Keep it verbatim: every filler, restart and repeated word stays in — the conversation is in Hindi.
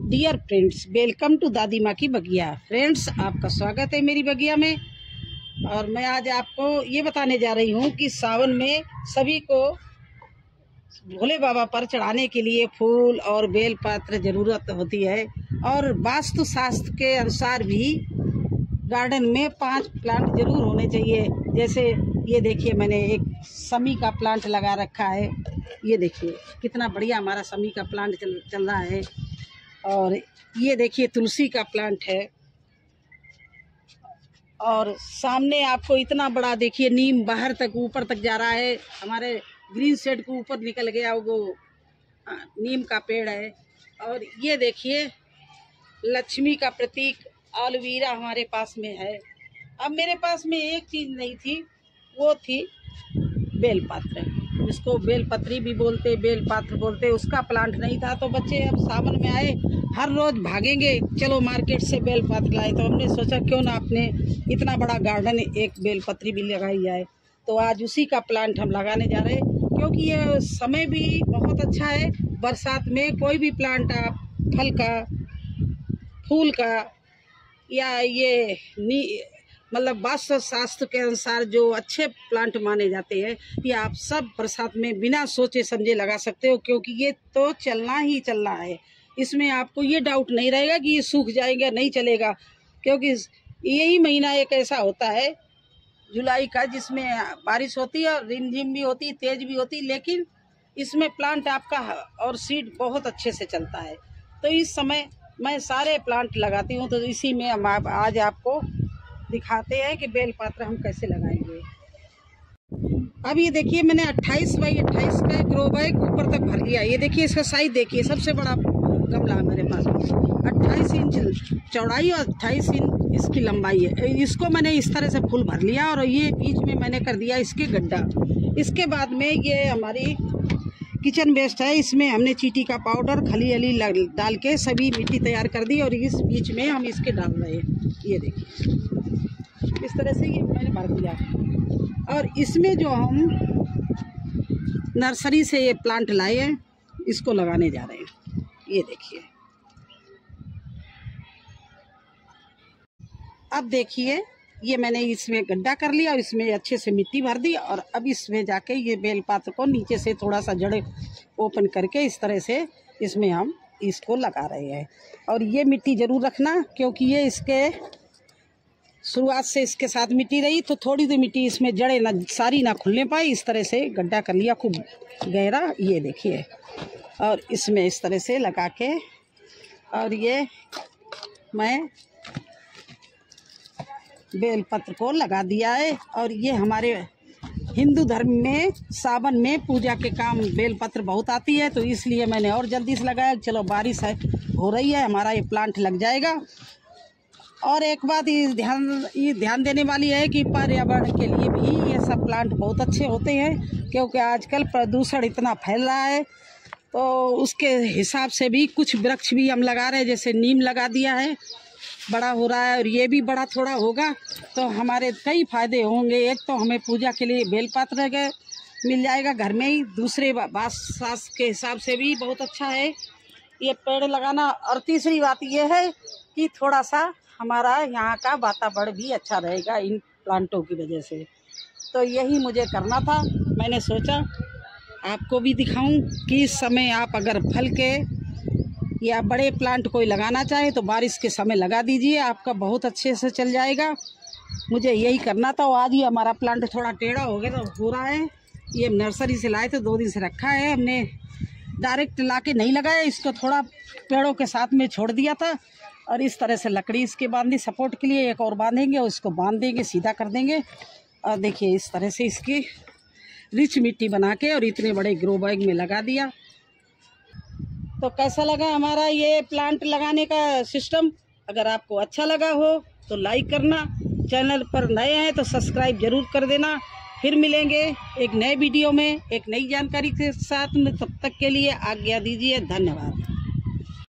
डियर फ्रेंड्स, वेलकम टू दादी माँ की बगिया। फ्रेंड्स, आपका स्वागत है मेरी बगिया में। और मैं आज आपको ये बताने जा रही हूँ कि सावन में सभी को भोले बाबा पर चढ़ाने के लिए फूल और बेलपत्र ज़रूरत होती है। और वास्तु शास्त्र के अनुसार भी गार्डन में पांच प्लांट जरूर होने चाहिए। जैसे ये देखिए, मैंने एक समी का प्लांट लगा रखा है। ये देखिए कितना बढ़िया हमारा समी का प्लांट चल चल रहा है। और ये देखिए तुलसी का प्लांट है। और सामने आपको इतना बड़ा देखिए नीम बाहर तक ऊपर तक जा रहा है। हमारे ग्रीन शेड को ऊपर निकल गया वो नीम का पेड़ है। और ये देखिए लक्ष्मी का प्रतीक एलोवेरा हमारे पास में है। अब मेरे पास में एक चीज़ नहीं थी, वो थी बेलपत्र, जिसको बेलपत्री भी बोलते, बेलपत्र बोलते। उसका प्लांट नहीं था, तो बच्चे अब सावन में आए, हर रोज़ भागेंगे चलो मार्केट से बेलपत्र लाए। तो हमने सोचा क्यों ना अपने इतना बड़ा गार्डन एक बेलपत्री भी लगाई जाए। तो आज उसी का प्लांट हम लगाने जा रहे हैं, क्योंकि ये समय भी बहुत अच्छा है। बरसात में कोई भी प्लांट आप फल का, फूल का या ये नी मतलब वास्तु शास्त्र के अनुसार जो अच्छे प्लांट माने जाते हैं, ये आप सब बरसात में बिना सोचे समझे लगा सकते हो, क्योंकि ये तो चलना ही चलना है। इसमें आपको ये डाउट नहीं रहेगा कि ये सूख जाएगा, नहीं चलेगा। क्योंकि यही महीना एक ऐसा होता है जुलाई का, जिसमें बारिश होती है और रिमझिम भी होती, तेज भी होती, लेकिन इसमें प्लांट आपका और सीड बहुत अच्छे से चलता है। तो इस समय मैं सारे प्लांट लगाती हूँ, तो इसी में हम आप, आज आपको दिखाते हैं कि बेलपत्र हम कैसे लगाएंगे। अब ये देखिए मैंने अट्ठाईस बाई अट्ठाईस का ग्रो बैग ऊपर तक भर लिया। ये देखिए इसका साइज देखिए, सबसे बड़ा गमला है मेरे पास। अट्ठाईस इंच चौड़ाई और अट्ठाईस इंच इसकी लंबाई है। इसको मैंने इस तरह से फूल भर लिया और ये बीच में मैंने कर दिया इसके गड्ढा। इसके बाद में ये हमारी किचन वेस्ट है, इसमें हमने चीटी का पाउडर खली अली डाल के सभी मिट्टी तैयार कर दी और इस बीच में हम इसके डाल रहे हैं। ये देखिए इस तरह से ये मैंने भर दिया। और इसमें जो हम नर्सरी से ये प्लांट लाए हैं, इसको लगाने जा रहे हैं। ये देखिए, अब देखिए ये मैंने इसमें गड्ढा कर लिया और इसमें अच्छे से मिट्टी भर दी। और अब इसमें जाके ये बेलपत्र को नीचे से थोड़ा सा जड़ ओपन करके इस तरह से इसमें हम इसको लगा रहे हैं। और ये मिट्टी ज़रूर रखना, क्योंकि ये इसके शुरुआत से इसके साथ मिट्टी रही, तो थोड़ी सी मिट्टी इसमें जड़े ना सारी ना खुलने पाए। इस तरह से गड्ढा कर लिया खूब गहरा। ये देखिए, और इसमें इस तरह से लगा के, और ये मैं बेलपत्र को लगा दिया है। और ये हमारे हिंदू धर्म में सावन में पूजा के काम बेलपत्र बहुत आती है, तो इसलिए मैंने और जल्दी से लगाया। चलो बारिश है हो रही है, हमारा ये प्लांट लग जाएगा। और एक बात ये ध्यान ये ध्यान देने वाली है कि पर्यावरण के लिए भी ये सब प्लांट बहुत अच्छे होते हैं, क्योंकि आजकल प्रदूषण इतना फैल रहा है, तो उसके हिसाब से भी कुछ वृक्ष भी हम लगा रहे हैं। जैसे नीम लगा दिया है, बड़ा हो रहा है, और ये भी बड़ा थोड़ा होगा, तो हमारे कई फायदे होंगे। एक तो हमें पूजा के लिए बेलपत्र के मिल जाएगा घर में ही, दूसरे वास्तु शास्त्र के हिसाब से भी बहुत अच्छा है ये पेड़ लगाना। और तीसरी बात ये है कि थोड़ा सा हमारा यहाँ का वातावरण भी अच्छा रहेगा इन प्लांटों की वजह से। तो यही मुझे करना था। मैंने सोचा आपको भी दिखाऊं कि इस समय आप अगर फल के या बड़े प्लांट कोई लगाना चाहे तो बारिश के समय लगा दीजिए, आपका बहुत अच्छे से चल जाएगा। मुझे यही करना था। आज ही हमारा प्लांट थोड़ा टेढ़ा हो गया, तो हो रहा है। ये नर्सरी से लाए थे, दो दिन से रखा है हमने, डायरेक्ट ला के नहीं लगाया, इसको थोड़ा पेड़ों के साथ में छोड़ दिया था। और इस तरह से लकड़ी इसके बांधी सपोर्ट के लिए, एक और बांधेंगे और इसको बांध देंगे, सीधा कर देंगे। और देखिए इस तरह से इसकी रिच मिट्टी बना के और इतने बड़े ग्रो बैग में लगा दिया। तो कैसा लगा हमारा ये प्लांट लगाने का सिस्टम? अगर आपको अच्छा लगा हो तो लाइक करना, चैनल पर नए हैं तो सब्सक्राइब जरूर कर देना। फिर मिलेंगे एक नए वीडियो में एक नई जानकारी के साथ में, तब तक के लिए आज्ञा दीजिए। धन्यवाद।